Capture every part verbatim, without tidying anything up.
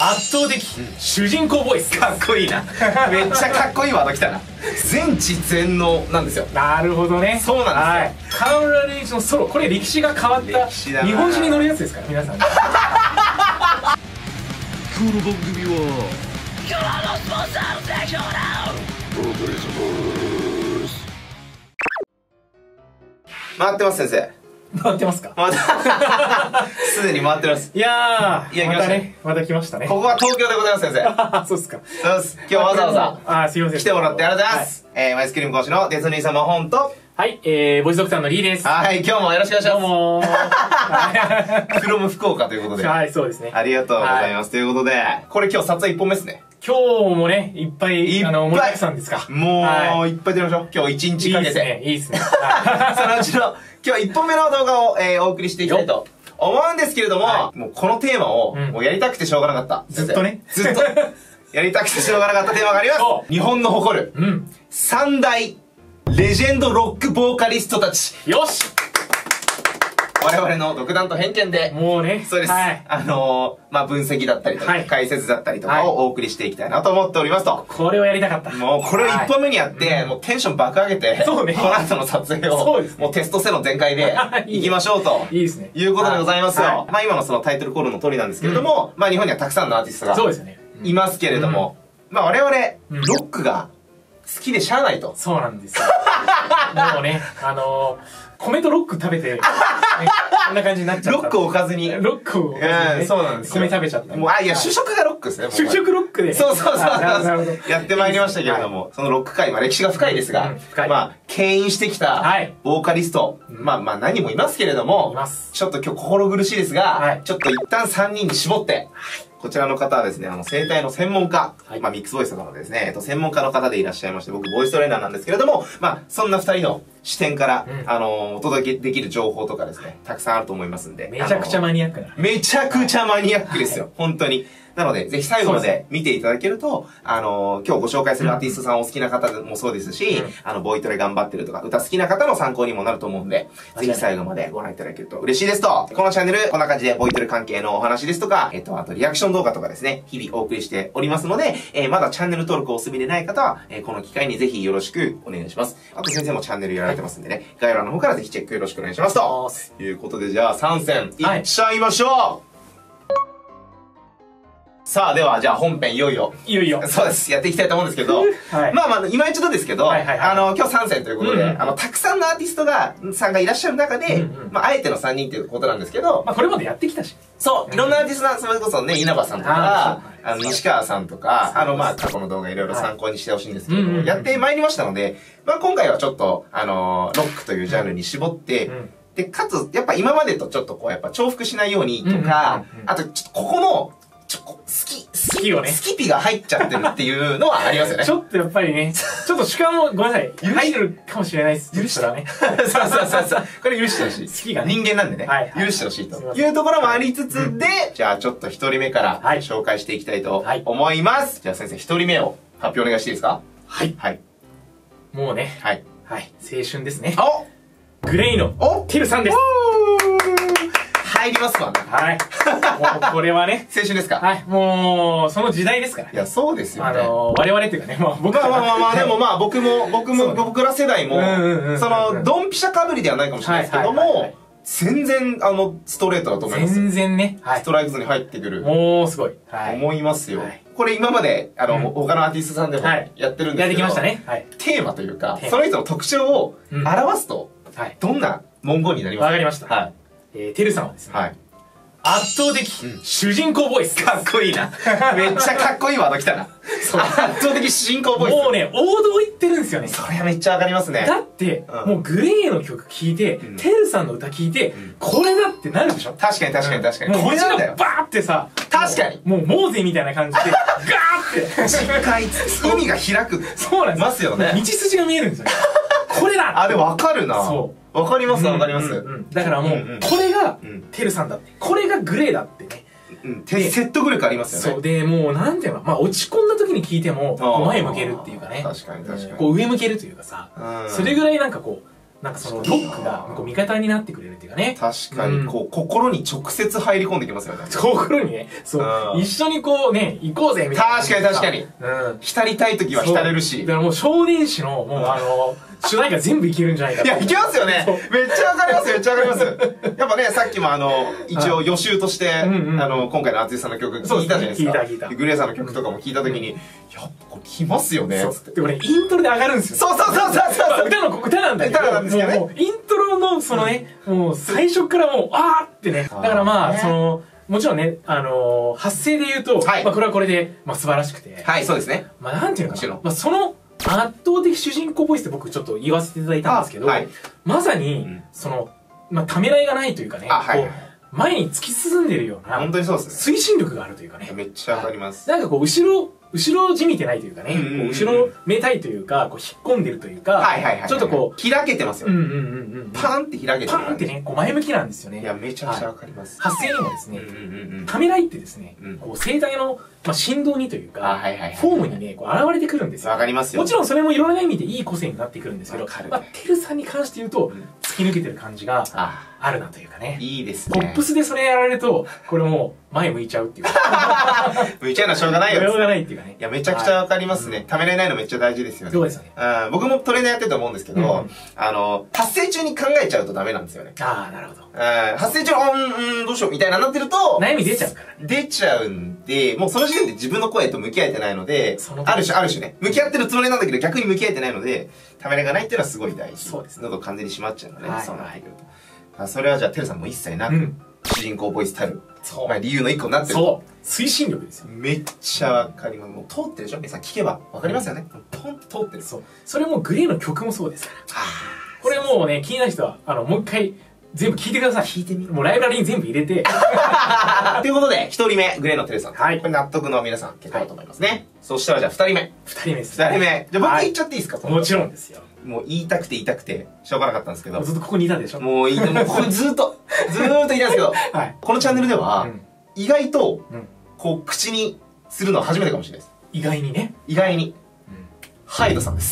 圧倒的主人公ボイス。 かっこいいな。めっちゃかっこいいワードきたな。全知全能なんですよ。 なるほどね。 そうなんですよ。 河村隆一のソロ、これ歴史が変わった日本史に載るやつですから皆さん。この番組は回ってます先生。 回ってますか？ またすでに回ってます。 いやー、 いやまたね、また来ましたね。 ここは東京でございます先生。 そうっすか。 そうです。今日わざわざあー、すいません。 来てもらってありがとうございます。えー、アイスクリーム講師のディズニー様本と、 はい、えー、ボイスドクターのリーです。 はい、今日もよろしくお願いします。 どうもー。 フロム福岡ということで。 はい、そうですね。 ありがとうございます。ということで、これ今日撮影いっぽんめですね。 今日もね、いっぱい、あの、盛りだくさんですか。 もう、いっぱい撮りましょう。今日一日かけて。 いいっすね、いいっすね。 そのうちの、今日いっぽんめの動画を、えー、お送りしていきたいと思うんですけれども、もうこのテーマを、もうやりたくてしょうがなかった。 ずっとね。 ずっと。やりたくてしょうがなかったテーマがあります。日本の誇る、三大、レジェンドロックボーカリストたち。 よし！ 我々の独断と偏見で、 もうね、 そうです。はい、あのー、まあ、分析だったりとか、はい、解説だったりとかをお送りしていきたいなと思っておりますと。 これをやりたかった。 もう、これを一本目にやって、はい、もうテンション爆上げて、そうね。この後の撮影を、そうです、ね。もうテストステロン全開で、行きましょうと。いいですね。いうことでございますよ。はい、まあ、今のそのタイトルコールの通りなんですけれども、うん、まあ、日本にはたくさんのアーティストが、そうですね。いますけれども、うん、まあ、我々、ロックが好きでしゃあないと。そうなんですよ。もうね、あのー、米とロック食べて、ね、こんな感じになっちゃった。ロックをおかずに。ロックをおかずに、ね。そうなんですよ。米食べちゃった。もう、あ、いや、主食がロックですね。主食ロックで。そうそうそう。やってまいりましたけれども、そのロック界、まあ歴史が深いですが、まあ、牽引してきた、ボーカリスト、まあまあ何人もいますけれども、ちょっと今日心苦しいですが、ちょっと一旦さんにんに絞って、こちらの方はですね、あの、声帯の専門家、はい、まあ、ミックスボイスとかのですね、えっと、専門家の方でいらっしゃいまして、僕、ボイストレーナーなんですけれども、まあ、そんな二人の視点から、うん、あの、お届けできる情報とかですね、たくさんあると思いますんで。めちゃくちゃマニアックな。めちゃくちゃマニアックですよ、はい、本当に。なので、ぜひ最後まで見ていただけると、あのー、今日ご紹介するアーティストさんお好きな方もそうですし、うん、あの、ボイトレ頑張ってるとか、歌好きな方の参考にもなると思うんで、ぜひ最後までご覧いただけると嬉しいですと。このチャンネル、こんな感じでボイトレ関係のお話ですとか、えっと、あとリアクション動画とかですね、日々お送りしておりますので、えー、まだチャンネル登録お済みでない方は、えー、この機会にぜひよろしくお願いします。あと先生もチャンネルやられてますんでね、はい、概要欄の方からぜひチェックよろしくお願いしますと。ということで、じゃあさん戦いっちゃいましょう、はい、さあ、では、じゃあ本編いよいよ。いよいよ。そうです。やっていきたいと思うんですけど、はい、まあまあ、今一度ですけど、あの、今日さん戦ということで、うん、あの、たくさんのアーティストが、さんがいらっしゃる中で、うんうん、まあ、あえてのさんにんっていうことなんですけど、まあ、これまでやってきたし。そう、いろんなアーティストさん、それこそね、稲葉さんとか、あの、西川さんとか、あの、まあ、過去の動画いろいろ参考にしてほしいんですけど、やってまいりましたので、まあ、今回はちょっと、あの、ロックというジャンルに絞って、うんで、かつ、やっぱ今までとちょっとこう、やっぱ重複しないようにとか、あと、ちょっとここの、ちょ、好き、好きをね。好きピが入っちゃってるっていうのはありますよね。ちょっとやっぱりね、ちょっと主観もごめんなさい。入るかもしれないです。許したらね。そうそうそうそう。これ許してほしい。好きが人間なんでね。はい。許してほしいというところもありつつで、じゃあちょっと一人目から紹介していきたいと思います。じゃあ先生一人目を発表お願いしていいですか？はい。はい。もうね。はい。はい。青春ですね。お！グレイのテルさんです。入りますわね。はい。もうこれはね。青春ですか？はい。もう、その時代ですから。いや、そうですよね。あの、我々っていうかね、もう僕は。まあまあまあ、でもまあ僕も、僕も、僕ら世代も、その、ドンピシャかぶりではないかもしれないですけども、全然、あの、ストレートだと思います。全然ね。ストライクズに入ってくる。もう、すごい。思いますよ。これ今まで、あの、他のアーティストさんでもやってるんですけど。やってきましたね。はい。テーマというか、その人の特徴を表すと、どんな文言になりますか？わかりました。はい。えー、てるさんはですね、はい、圧倒的、うん、主人公ボイス。かっこいいな。めっちゃかっこいいワードきたな。そう。圧倒的主人公ボイス。もうね、王道いってるんですよね。それはめっちゃわかりますね。だって、うん、もうグレーの曲聴いて、うん、てるさんの歌聴いて、うん、これだってなるでしょ？確かに確かに確かに。うん、これなんだよ。バーってさ、確かに。もう、モーゼみたいな感じで、ガーって。深海、海が開く。そうなんです。ますよね。道筋が見えるんですよ。これだ！あ、でもわかるな。そう。わかりますわかります。だからもう、これが、てるさんだって。これがグレーだってね。説得力ありますよね。そう。で、もう、なんていうの、まあ、落ち込んだ時に聞いても、前向けるっていうかね。確かに確かに。こう、上向けるというかさ、それぐらいなんかこう、 なんかそのロックがこう味方になってくれるっていうかね。 確かに、こう、心に直接入り込んできますよね。 心にね、そう、一緒にこうね、行こうぜみたいな。 確かに確かに。うん。浸りたい時は浸れるし。 だからもう少年誌の、もうあの、主題歌全部いけるんじゃないかいや、いけますよね。めっちゃわかりますめっちゃわかります。やっぱね、さっきもあの、一応予習として、あの、今回の淳さんの曲聞いたじゃないですか。聞いた聞いた。グレーさんの曲とかも聞いた時に、やっぱこれ来ますよね。 でもね、イントロで上がるんですよ。 そうそうそうそう歌の、歌なんだけど。歌なんですけどね。イントロの、そのね、もう最初からもう、あーってね。だからまあ、その、もちろんね、あの発声で言うと、まあこれはこれで、まあ素晴らしくて。 はい、そうですね。 まあなんていうのかな。まあその、圧倒的主人公ボイスって僕ちょっと言わせていただいたんですけど、はい、まさに、うん、その、まあ、ためらいがないというかね、はいはい、前に突き進んでるような、 本当にそうですね。推進力があるというかね。 めっちゃわかります。 なんかこう、後ろ、後ろじみてないというかね、後ろめたいというか、こう引っ込んでるというか、ちょっとこう、 開けてますよ。うんうんうんうん。パーンって開けてる。 パーンってね、こう前向きなんですよね。 いや、めちゃくちゃわかります。 発声にもですね、ためらいってですね、こう声帯の、まあ、振動にというか、フォームにね、こう現れてくるんですよ。 わかりますよ。 もちろんそれもいろんな意味でいい個性になってくるんですけど、まあ、てるさんに関して言うと、突き抜けてる感じがあるなというかね。 いいですね。 ポップスでそれやられると、これもう前向いちゃうっていうか。 向いちゃうのはしょうがないよ。 しょうがないっていうかね。 いや、めちゃくちゃわかりますね。ためらいないのめっちゃ大事ですよね。 そうですよね。 僕もトレーナーやってると思うんですけど、あの、発声中に考えちゃうとダメなんですよね。 ああ、なるほど。 発声中、うん、うん、どうしようみたいななってると、 悩み出ちゃうからね。 出ちゃうんで、もうその時点で自分の声と向き合えてないので、ある種、ある種ね、向き合ってるつもりなんだけど逆に向き合えてないので、ためらいがないっていうのはすごい大事。そうですね。喉完全に閉まっちゃうのね、そうなってくると。それはじゃあ、てるさんも一切なく、主人公ボイスたる、まあ理由の一個になってる。 そう。推進力ですよ。 めっちゃわかります。もう通ってるでしょ皆さん聞けばわかりますよね。ポンと通ってる。 そう。それもグレーの曲もそうですから。これもうね、気になる人は、あの、もう一回、全部聞いてください。聞いてみる。もうライブラリに全部入れて。 ということで、一人目、グレーのテルさん。はい。これ納得の皆さん、結果だと思いますね。そしたらじゃあ二人目。 二人目です。 二人目。じゃあ僕言っちゃっていいですかもちろんですよ。 もう言いたくて言いたくて、しょうがなかったんですけど。 ずっとここにいたでしょもういい、もうこれずっと、ずーっと言いたんですけど、はい。このチャンネルでは、意外と、こう、口にするのは初めてかもしれないです。 意外にね。 意外に。ハイドさんです。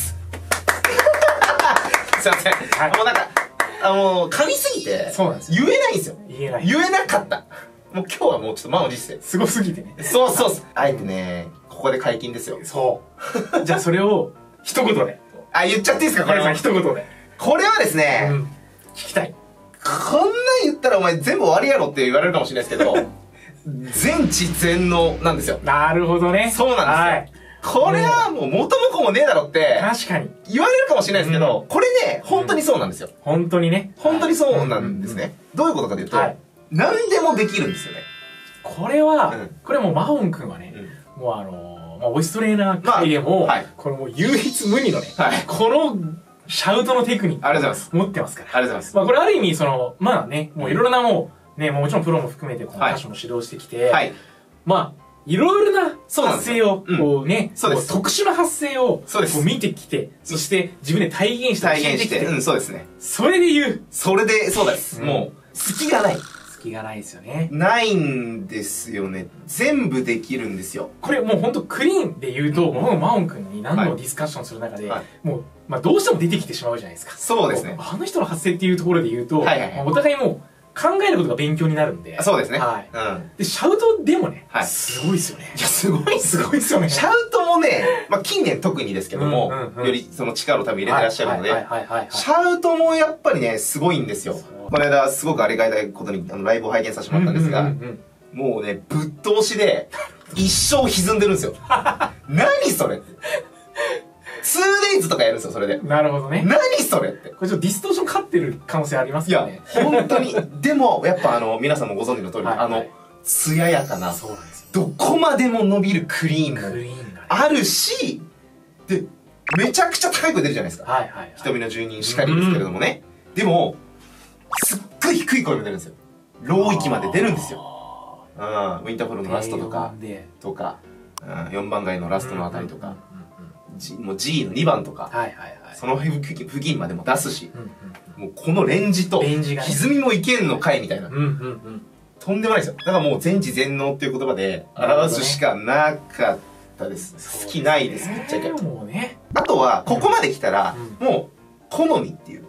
すいません。もうなんか、あの、噛みすぎて、そうなんですよ。言えないんですよ。 言えない。 言えなかった。もう今日はもうちょっと満を持して。 すごすぎてね。 そうそうそう。あえてね、ここで解禁ですよ。 そう。じゃあそれを、一言で。 あ、言っちゃっていいですかこれは。 一言で。 これはですね、 聞きたい。 こんなん言ったらお前全部終わりやろって言われるかもしれないですけど、全知全能なんですよ。 なるほどね。 そうなんですよ。これはもう元も子もねえだろって、 確かに。 言われるかもしれないですけど、これね、本当にそうなんですよ。 本当にね。 本当にそうなんですね。どういうことかというと、何でもできるんですよね。 これは、これもうマホン君はね、もうあの、まあ、ボイストレーナー界でも、これもう唯一無二のね、このシャウトのテクニックを持ってますから。 ありがとうございます。 まあこれある意味、その、まあね、もういろいろなもう、ね、もちろんプロも含めてこの歌手も指導してきて、まあ、いろいろな発声を、こうね、特殊な発声を見てきて、そして自分で体現して、 体現して、うん、そうですね。 それで言う。 それで、そうです。もう、隙がない。 隙がないですよね。 ないんですよね。全部できるんですよ。 これもうほんとクリーンで言うと、もうマオン君に何度もディスカッションする中で、もう、まあどうしても出てきてしまうじゃないですか。 そうですね。 あの人の発声っていうところで言うと、お互いもう、考えることが勉強になるんで。 そうですね。 はい。うん。で、シャウトでもね、はい、すごいですよね。 いや、すごい、 すごいですよね。 シャウトもね、まあ近年特にですけども、よりその力を多分入れてらっしゃるので、シャウトもやっぱりね、すごいんですよ。この間、すごくありがたいことに、あの、ライブを拝見させてもらったんですが、もうね、ぶっ通しで、一生歪んでるんですよ。何それって。ツーデイズとかやるんですよ、それで。 なるほどね。 何それって。 これちょっとディストーション勝ってる可能性ありますよね。 いや、本当に。でも、やっぱあの、皆さんもご存知の通り、あの、艶やかな、どこまでも伸びるクリーンもあるし、で、めちゃくちゃ高い声出るじゃないですか。はいはい。瞳の住人しかりですけれどもね。でも、すっごい低い声も出るんですよ。ロー域まで出るんですよ。うん。ウィンターフォールのラストとか、とか、よんばん街のラストのあたりとか。G、もう G のにばんとか、その付近までも出すし、もうこのレンジと、歪みもいけんのかいみたいな。とんでもないですよ。だからもう全知全能っていう言葉で表すしかなかったです。好きないです、ぶっちゃけ。あとは、ここまで来たら、もう、好みっていう。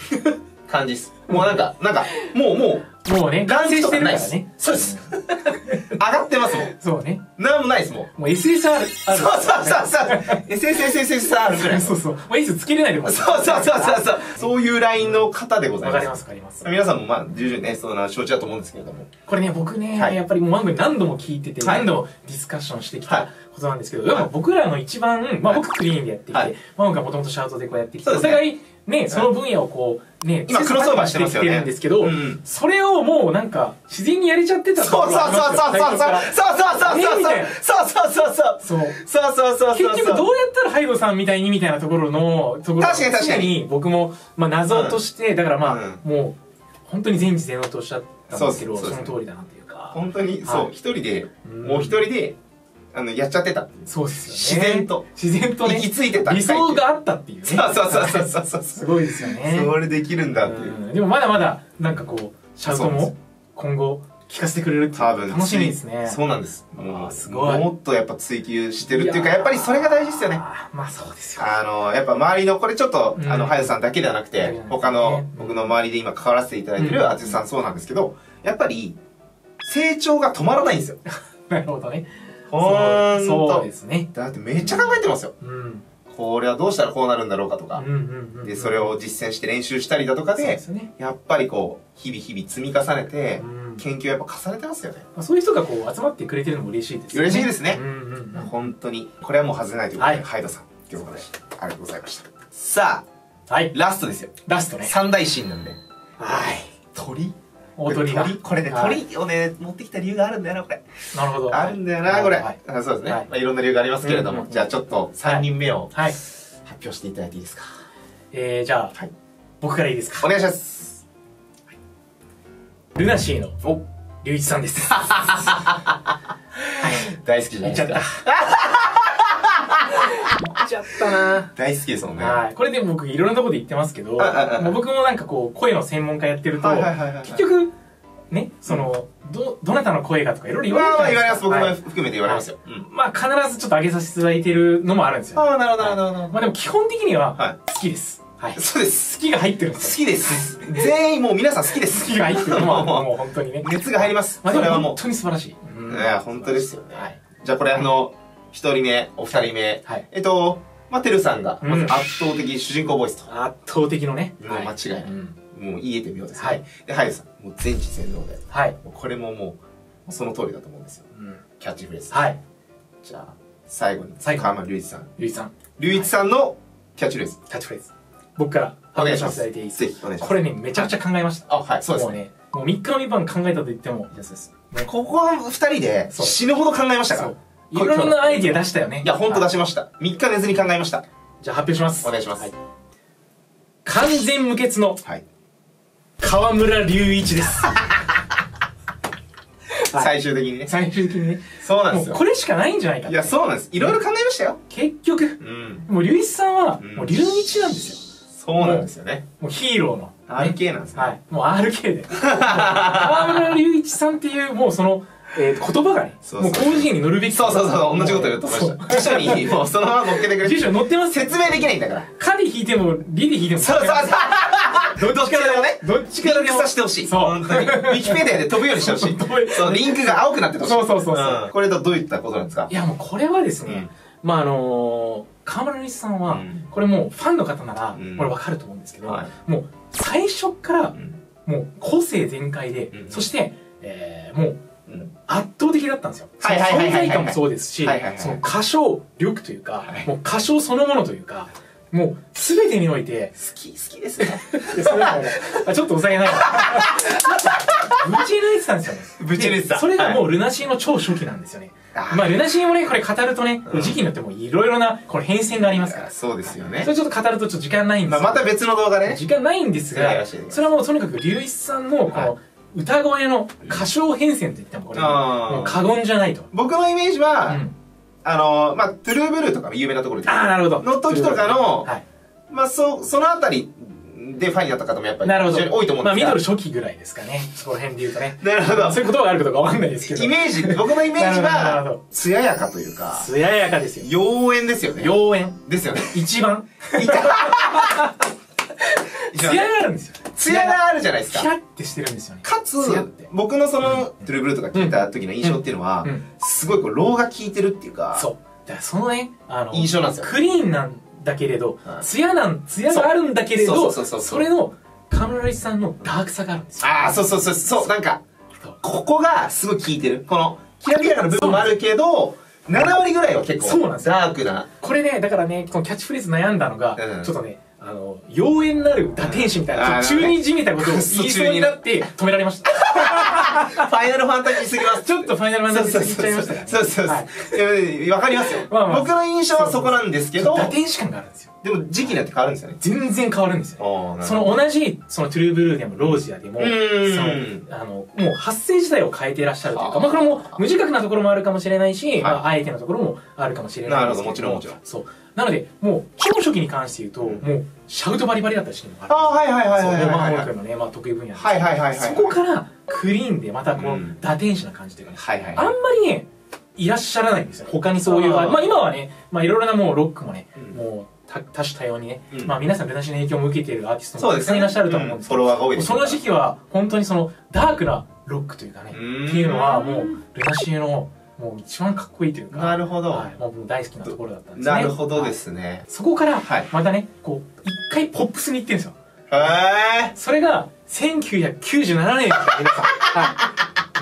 感じです。もうなんか、なんか、もうもう、もうね、完成してるからね。 そうです。上がってますもん。 そうね。 なんもないですもん。 もう エスエスアール ある。 そうそうそうそう。エスエスエスエスエスアール ぐらい。 そうそう。もう S つけれないでもそうそうそうそうそう。そういうラインの方でございます。 わかりますわかります。 皆さんもまあ、重々ね、そうな承知だと思うんですけれども。 これね、僕ね、やっぱりもう番組何度も聞いてて、何度もディスカッションしてきたことなんですけど、でも僕らの一番、まあ僕クリーンでやってきて、マモがもともとシャウトでこうやってきて、お互い、ね、その分野をこう、ね、 今クロスオーバーしてますよね。 るんですけど、それをもうなんか、自然にやれちゃってたところがありますよ。 そうそうそうそうそうそうそうそうそうそうそうそうそうそう結局どうやったらハイドさんみたいにみたいなところの、ところ確かに確かに僕も、まあ謎として、だからまあ、もう、本当に全知全能とおっしゃったんですけど、その通りだなっていうか。 本当に、そう、一人で、もう一人で、あの、やっちゃってた。 そうですよね。 自然と。 自然とね。 行き着いてた。 理想があったっていうね。 そうそうそうそうそう。 すごいですよね。 それできるんだっていう。 でもまだまだ、なんかこう、シャウトも今後聞かせてくれるっていう。多分。楽しみですね。 そうなんです。もう、 すごい。 もっとやっぱ追求してるっていうか、やっぱりそれが大事ですよね。 まあそうですよ。 あの、やっぱ周りの、これちょっと、あの、ハヤさんだけではなくて、他の、僕の周りで今関わらせていただいてるアーティストさんそうなんですけど、やっぱり、成長が止まらないんですよ。 なるほどね。 ほーんと。 そうですね。 だってめっちゃ考えてますよ。うん。これはどうしたらこうなるんだろうかとか。で、それを実践して練習したりだとかで、やっぱりこう、日々日々積み重ねて、研究やっぱ重ねてますよね。 そういう人がこう集まってくれてるのも嬉しいですね。 嬉しいですね。本当に。これはもう外れないということで、ハイドさん。ということで、ありがとうございました。さあ、はい。ラストですよ。 ラストね。 三大神なんで。 はい。 鳥大鳥が。 これね、鳥をね、持ってきた理由があるんだよな、これ。 なるほど。 あるんだよな、これ。そうですね。まあいろんな理由がありますけれども、じゃあちょっとさんにんめを発表していただいていいですか。 えー、じゃあ、僕からいいですか。 お願いします。 ルナシーの、お、龍一さんです。 大好きじゃないですか。 言っちゃった。言っちゃったな。 大好きですもんね。 はい。これで僕いろんなところで言ってますけど、僕もなんかこう、声の専門家やってると、結局、ね、その、ど、どなたの声がとかいろいろ言われる。 言われます。僕も含めて言われますよ。 まあ必ずちょっと上げさせていただいてるのもあるんですよ。 ああ、なるほど、なるほど。 まあでも基本的には、好きです。はい。 そうです。 好きが入ってるんですよ。好きです。全員もう皆さん好きです。 好きが入ってるのはもう本当にね。 熱が入ります。 まあでも本当に素晴らしい。 いや、本当ですよね。はい。じゃあこれあの、一人目、お二人目。はい。えっと、まあ、てるさんが、まず圧倒的主人公ボイスと。 圧倒的のね。 もう間違いない。もう言えてみようですね。はい。で、ハイドさん、もう全知全能で。はい。これももう、その通りだと思うんですよ。うん。キャッチフレーズ。はい。じゃあ、最後に、最後。川間隆一さん。 隆一さん。 隆一さんのキャッチフレーズ。 キャッチフレーズ。僕からお願いします。 ぜひお願いします。これね、めちゃくちゃ考えました。 あ、はい、そうですね。 もうみっかのみばん考えたと言っても、いや、そうです。 ここは二人で死ぬほど考えましたから。 いろんなアイディア出したよね。 いや、ほんと出しました。みっか寝ずに考えました。 じゃあ発表します。 お願いします。 完全無欠の、河村隆一です。 最終的にね。 最終的にね。 そうなんですよ。 これしかないんじゃないか。 いや、そうなんです。いろいろ考えましたよ。 結局、もう隆一さんは、もう隆一なんですよ。 そうなんですよね。 もうヒーローの。 アールケー なんですね。 はい。もう アールケー で。河村隆一さんっていう、もうその、えー、言葉がね、もう広辞苑に載るべき。 そうそうそう、同じこと言ってました。辞書に、もうそのまま載っけてくれ。 辞書載ってます。 説明できないんだから。 カで引いても、リで引いても。 そうそうそう。どっちからでもね。 どっちからでも。リンクさせてほしい。そう。本当に。ウィキペディアで飛ぶようにしてほしい。そう、リンクが青くなってほしい。 そうそうそう。 これとどういったことなんですか？ いや、もうこれはですね、まああの、河村隆一さんは、これもうファンの方なら、これわかると思うんですけど、もう最初から、もう個性全開で、そして、えー、もう、圧倒的だったんですよ。その存在感もそうですし、その歌唱力というか、もう歌唱そのものというか、もう全てにおいて、 好き、好きですね。 ちょっと抑えない。ぶち抜いてたんですよね。 ぶち抜いてた。 それがもうルナシーの超初期なんですよね。まあルナシーもね、これ語るとね、時期によってもいろいろな、これ変遷がありますから。 そうですよね。 それちょっと語るとちょっと時間ないんですまあまた別の動画で。 時間ないんですが、それはもうとにかく隆一さんの、この、歌声の歌唱変遷と言ってもこれ、もう過言じゃないと。 僕のイメージは、あの、まあ、トゥルーブルーとかの有名なところで。 ああ、なるほど。 の時とかの、まあ、そ、そのあたりでファンになった方もやっぱり、非常に多いと思うんですけど。 まあ、ミドル初期ぐらいですかね。そこら辺で言うとね。 なるほど。 そういう言葉があるかどうかわかんないですけど。 イメージ、僕のイメージは、艶やかというか。 艶やかですよ。 妖艶ですよね。 妖艶。 ですよね。 一番。 艶があるんですよ。 艶があるじゃないですか。 キラってしてるんですよね。 かつ、僕のその、トゥルーブルーとか聞いた時の印象っていうのは、すごいこう、ローが効いてるっていうか、 そう。だからそのね、あの、 印象なんですよ。 クリーンなんだけれど、艶なん、艶があるんだけれど、それの、河村隆一さんのダークさがあるんですよ。 ああ、そうそうそう、そう、なんか、ここがすごい効いてる。この、きらびやかな部分もあるけど、ななわりぐらいは結構、そうなんですよ。ダークな。 これね、だからね、このキャッチフレーズ悩んだのが、ちょっとね、あの、妖艶なる打天使みたいな、中にじみたことを言いそうになって止められました。 ファイナルファンタジーすぎます。 ちょっとファイナルファンタジーすぎちゃいましたからね。 そうそうそう。わかりますよ。僕の印象はそこなんですけど、 打天使感があるんですよ。 でも時期によって変わるんですよね。 全然変わるんですよ。その同じ、そのトゥルーブルーでもロージアでも、その、あの、もう発声自体を変えていらっしゃるというか、まあこれも無自覚なところもあるかもしれないし、まああえてのところもあるかもしれないですけど。なるほど、もちろんもちろん。そう。なので、もう、超初期に関して言うと、もう、シャウトバリバリだったシーンもある。 ああ、はいはいはいはい。 そう、マンホール君のね、まあ得意分野です。 はいはいはいはい。 そこから、クリーンで、またこの、打天使な感じというかね。はいはい。あんまりね、いらっしゃらないんですよ。他にそういう、まあ今はね、まあいろいろなもうロックもね、もう、多種多様にね、まあ皆さんルナシーの影響も受けているアーティストもたくさんいらっしゃると思うんですけど、その時期は本当にそのダークなロックというかね、っていうのはもうルナシーのもう一番かっこいいというか、 なるほど。 はい、もう大好きなところだったんですね。 なるほどですね。 そこから、またね、こう、一回ポップスに行ってるんですよ。 へー。 それが、せんきゅうひゃくきゅうじゅうななねんですよ、皆さん。はい。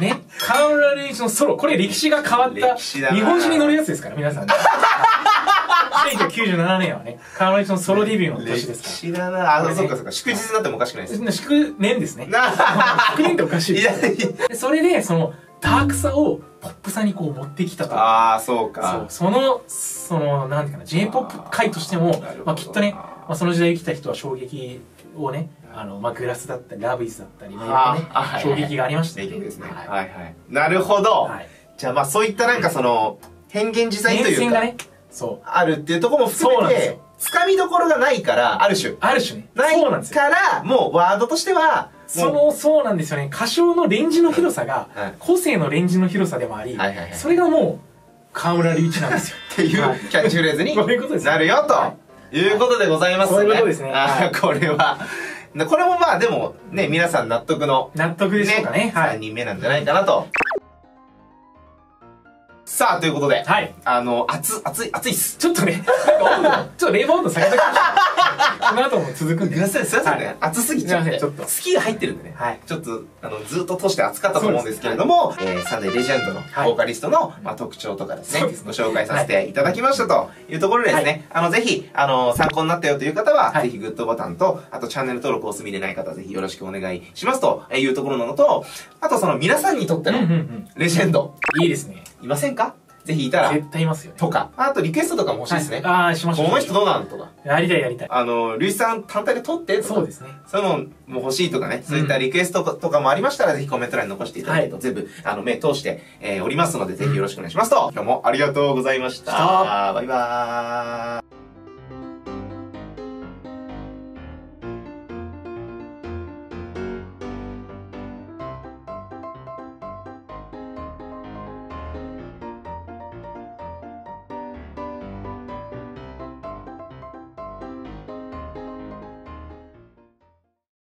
ね、河村隆一のソロ、これ歴史が変わった、日本史に乗るやつですから、皆さん。せんきゅうひゃくきゅうじゅうななねんはね、河村隆一のソロデビューの年ですから。 歴史だな。あ、そうかそうか。祝日になってもおかしくないです。 祝年ですね。祝年っておかしいです。それで、その、ダークさをポップさにこう持ってきたと。 ああ、そうか。 そう。その、その、なんていうかな、J-ポップ 界としても、まあきっとね、まあその時代生きた人は衝撃をね、あの、まあグラスだったり、ラブイズだったり、まあね、衝撃がありましたね。 ですね。はいはい。なるほど。じゃあまあそういったなんかその、変幻自在というか。変遷がね、そう。あるっていうところも含めて、つかみどころがないから、ある種。 ある種ね。 ないから、もうワードとしては、 その、そうなんですよね。歌唱のレンジの広さが、個性のレンジの広さでもあり、それがもう、河村隆一なんですよ。 っていうキャッチフレーズになるよ、ということでございますね。 そういうことですね。 これは。これもまあでも、ね、皆さん納得の。 納得でしょうかね。 さんにんめなんじゃないかなと。さあ、ということで。はい。あの、熱、熱い、熱いっす。 ちょっとね、なんか温度、ちょっと冷房温度下げときましょう。この後も続くんで。 すいません、すいませんね。熱すぎちゃって。ちょっと。好きが入ってるんでね。はい。ちょっと、あの、ずっと通して熱かったと思うんですけれども、えサンデーレジェンドのボーカリストの、まあ、特徴とかですね、ご紹介させていただきましたというところでですね、あの、ぜひ、あの、参考になったよという方は、ぜひグッドボタンと、あとチャンネル登録をお済みでない方はぜひよろしくお願いしますというところなのと、あとその皆さんにとってのレジェンド。 いいですね。 いませんか？ぜひいたら。 絶対いますよ。 とか。あとリクエストとかも欲しいですね。 ああ、しましょう。 この人どうなんとか。 やりたいやりたい。 あの、ルイさん単体で撮ってとか。 そうですね。 そういうのも欲しいとかね。そういったリクエストとかもありましたら、ぜひコメント欄に残していただけると、全部、あの、目通しておりますので、ぜひよろしくお願いしますと。今日もありがとうございました。バイバーイ。